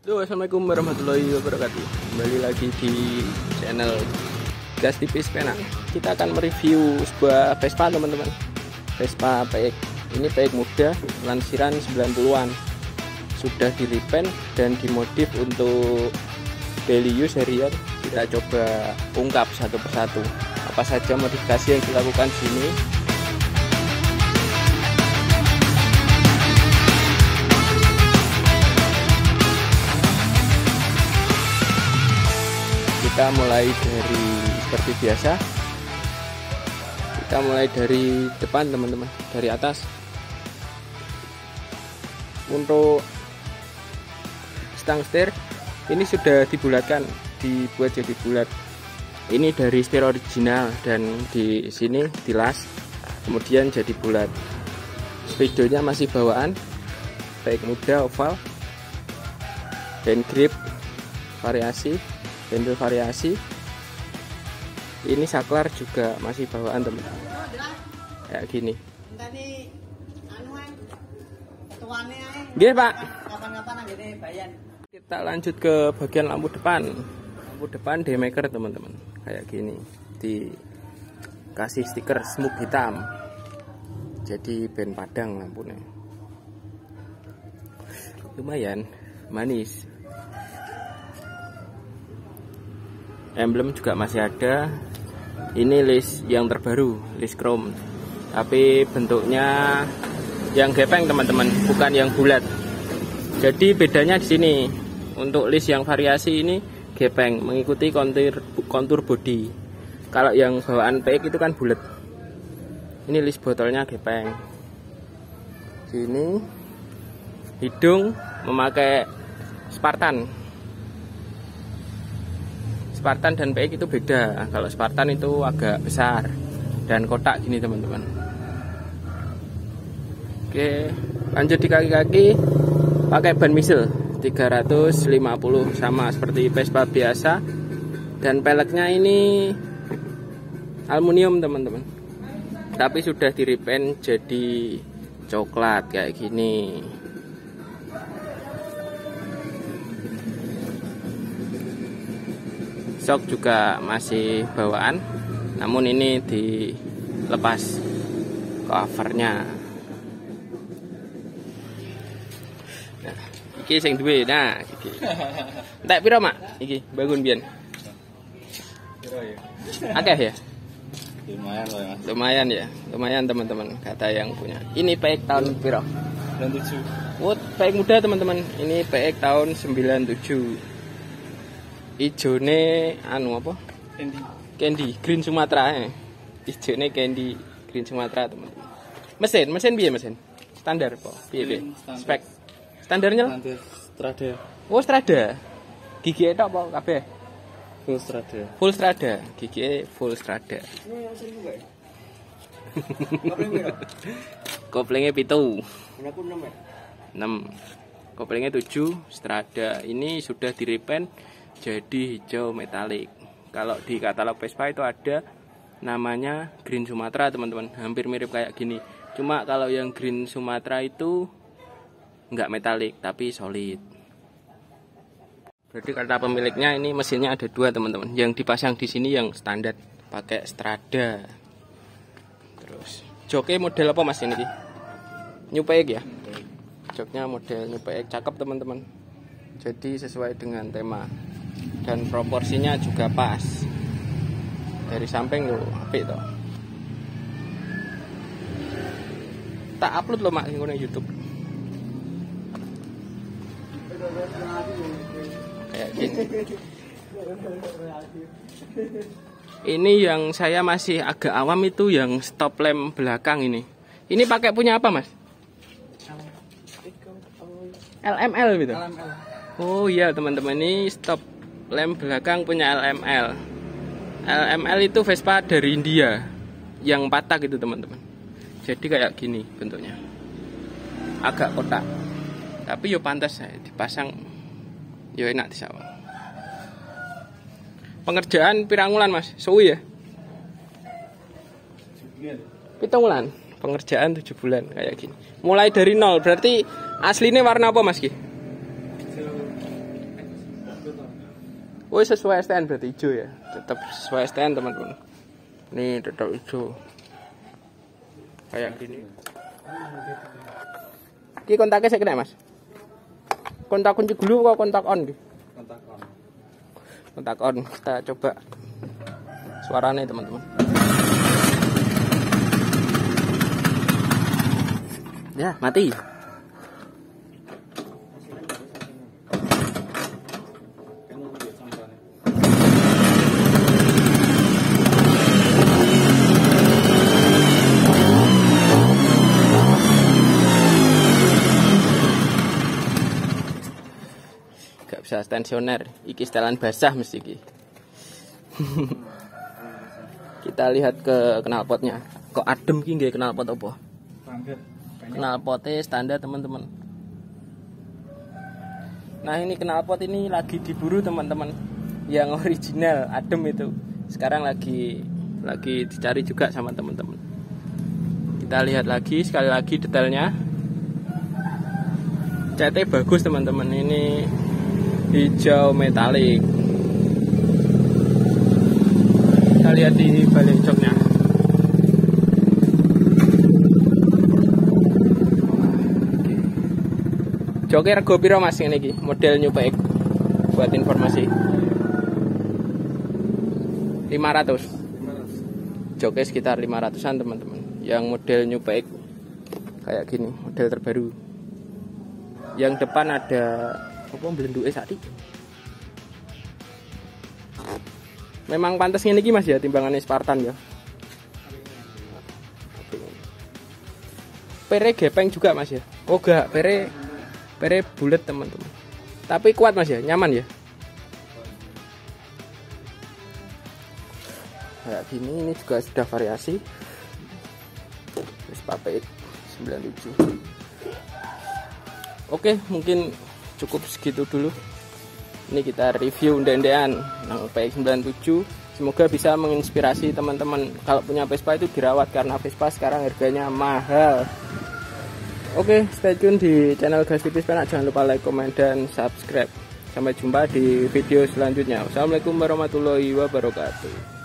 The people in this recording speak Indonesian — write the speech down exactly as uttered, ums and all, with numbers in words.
Halo, assalamualaikum warahmatullahi wabarakatuh. Kembali lagi di channel Gas Tipis Pena. Kita akan mereview sebuah Vespa, teman-teman. Vespa P X. Ini P X muda, lansiran sembilan puluhan. Sudah di repaint dan dimodif untuk daily use harian. Kita coba ungkap satu persatu apa saja modifikasi yang dilakukan di sini. Kita mulai dari seperti biasa. Kita mulai dari depan, teman-teman, dari atas. Untuk stang setir ini sudah dibulatkan, dibuat jadi bulat. Ini dari setir original dan di sini dilas, kemudian jadi bulat. Speedonya masih bawaan, baik muda oval, hand grip variasi, handle variasi. Ini saklar juga masih bawaan, teman, kayak gini. Gini, Pak. Kita lanjut ke bagian lampu depan. Lampu depan D-Maker, teman-teman, kayak gini. Dikasih stiker smoke hitam, jadi band padang lampunya. Lumayan manis. Emblem juga masih ada. Ini list yang terbaru, list chrome, tapi bentuknya yang gepeng, teman-teman, bukan yang bulat. Jadi bedanya di sini. Untuk list yang variasi ini gepeng, mengikuti kontur kontur bodi. Kalau yang bawaan P X itu kan bulat. Ini list botolnya gepeng. Sini hidung memakai Spartan. Spartan dan P X itu beda. Kalau Spartan itu agak besar dan kotak gini, teman-teman. Oke, lanjut di kaki-kaki pakai ban misel tiga ratus lima puluh, sama seperti Vespa biasa. Dan peleknya ini aluminium, teman-teman, tapi sudah di repaint jadi coklat kayak gini. Sok juga masih bawaan, namun ini dilepas covernya. Nah, iki sing duwe. Nah, iki. Entek piro, Mak? Iki bangun biyen. Piro ya? Akeh ya? Lumayan loh, Mas. Lumayan ya. Lumayan, teman-teman, kata yang punya. Ini P X tahun piro? sembilan puluh tujuh. Oh, P X muda, teman-teman. Ini P X tahun sembilan puluh tujuh. Ijone anu apa? Candy. Candy Green Sumatera. Eh. Ijone Candy Green Sumatera, teman-teman. Mesin, mesin piye mesin? Standar apa? Piye piye? Spek. Standarnya? Standar Strada. Oh, Strada. Gigi tok apa kabeh? Full Strada. Full Strada. Gigi full Strada. Koplingnya pitu. enam. Koplingnya tujuh, Strada. Ini sudah di repaint jadi hijau metalik. Kalau di katalog Vespa itu ada namanya Green Sumatera, teman-teman, hampir mirip kayak gini. Cuma kalau yang Green Sumatera itu enggak metalik tapi solid. Berarti kata pemiliknya ini mesinnya ada dua, teman-teman. Yang dipasang di sini yang standar pakai Strada. Terus joknya model apa, Mas, ini? New P X ya? Joknya model New P X, cakep, teman-teman. Jadi sesuai dengan tema. Dan proporsinya juga pas. Dari samping loh, apik toh. Tak upload loh, Mak, ngene YouTube. Kayak gini. Ini yang saya masih agak awam itu yang stop lamp belakang ini. Ini pakai punya apa, Mas? L M L gitu. Oh iya, teman-teman, ini stop lamp belakang punya L M L. L M L itu Vespa dari India yang patah gitu, teman-teman. Jadi kayak gini bentuknya, agak kotak, tapi yo pantas saya dipasang, yo enak disawang. Pengerjaan pirangulan, Mas? Suwi ya? Pitung bulan. Pengerjaan tujuh bulan kayak gini. Mulai dari nol, berarti aslinya warna apa, Mas Ki? Oh sesuai S T N berarti hijau ya, tetap sesuai S T N teman-teman. Ini tetap hijau kayak gini. Ini kontaknya saya kena mas. Kontak kunci dulu kok kontak on? Kontak on. Kontak on. Kita coba suaranya teman-teman. Ya mati. Gak bisa tensioner, iki setelan basah mesti iki. Kita lihat ke knalpotnya. Kok adem ki nggih knalpot apa? Knalpotnya standar teman-teman. Nah ini knalpot ini lagi diburu teman-teman, yang original adem itu. Sekarang lagi lagi dicari juga sama teman-teman. Kita lihat lagi sekali lagi detailnya. Catnya bagus teman-teman, ini hijau metalik. Kita lihat di balik joknya. Joknya rego piro mas ini ki? Model New P X. Buat informasi. lima ratus. Joknya sekitar lima ratusan teman-teman. Yang model New P X kayak gini, model terbaru. Yang depan ada apa belenduke saiki. Memang pantas ngene iki Mas ya timbangannya Spartan ya. Pere gepeng juga Mas ya. Oh enggak, pere pere bulat teman-teman. Tapi kuat Mas ya, nyaman ya. Kayak gini ini juga sudah variasi. Vespa P X sembilan puluh tujuh. Oke, mungkin cukup segitu dulu. Ini kita review ndendean yang P X sembilan puluh tujuh. Semoga bisa menginspirasi teman-teman kalau punya Vespa itu dirawat, karena Vespa sekarang harganya mahal. Oke, stay tune di channel Gas Tipis Penak. Jangan lupa like, komen, dan subscribe. Sampai jumpa di video selanjutnya. Wassalamualaikum warahmatullahi wabarakatuh.